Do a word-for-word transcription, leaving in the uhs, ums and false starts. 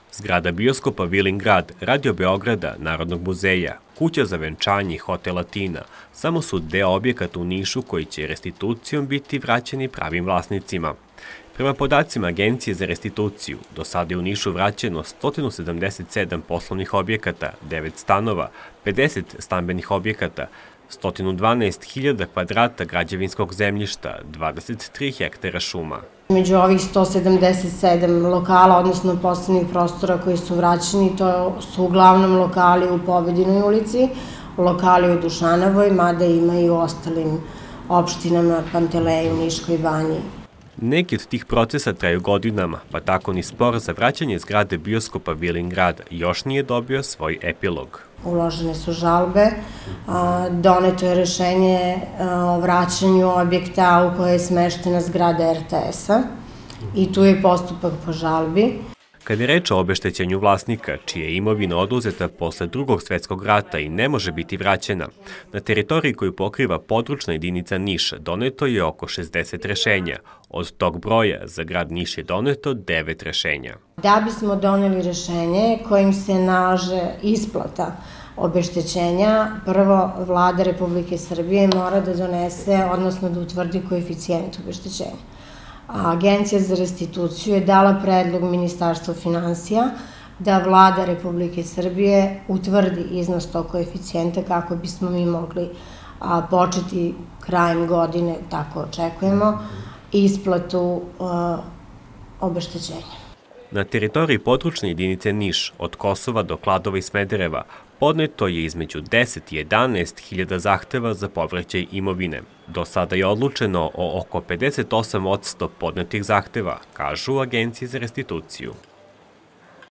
Zgrada bioskopa Vilin grad, Radio Beograda, Narodnog muzeja, kuća za venčanje i hotel Latina samo su deo objekata u Nišu koji će restitucijom biti vraćeni pravim vlasnicima. Prema podacima Agencije za restituciju, do sada je u Nišu vraćeno sto sedamdeset sedam poslovnih objekata, devet stanova, pedeset stambenih objekata, sto dvanaest hiljada kvadrata građevinskog zemljišta, dvadeset tri hektara šuma. Među ovih sto sedamdeset sedam lokala, odnosno poslovnih prostora koji su vraćeni, to su uglavnom lokali u Pobedinoj ulici, lokali u Dušanovoj, mada ima i u ostalim opštinama, Panteleju, Niškoj banji. Neki od tih procesa traju godinama, pa tako ni spor za vraćanje zgrade bioskopa Vilin grad još nije dobio svoj epilog. Uložene su žalbe, doneto je rešenje o vraćanju objekta u kojoj je smeštena zgrada er te es-a i tu je postupak po žalbi. Kad je reč o obeštećenju vlasnika, čija je imovina oduzeta posle drugog svetskog rata i ne može biti vraćena, na teritoriji koju pokriva područna jedinica Niš doneto je oko šezdeset rešenja. Od tog broja za grad Niš je doneto devet rešenja. Da bismo doneli rešenje kojim se nalaže isplata obeštećenja, prvo Vlada Republike Srbije mora da donese, odnosno da utvrdi koeficijent obeštećenja. Agencija za restituciju je dala predlog Ministarstvu finansija da Vlada Republike Srbije utvrdi iznos tog koeficijenta kako bismo mi mogli početi krajem godine, tako očekujemo, isplatu obeštećenja. Na teritoriji područne jedinice Niš, od Kosova do Kladova i Smedereva, podneto je između deset i jedanaest hiljada zahteva za povraćaj imovine. Do sada je odlučeno o oko pedeset osam posto podnetih zahteva, kažu u Agenciji za restituciju.